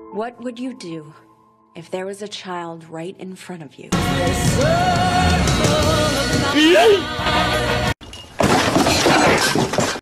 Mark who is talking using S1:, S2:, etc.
S1: What would you do if there was a child right in front of you?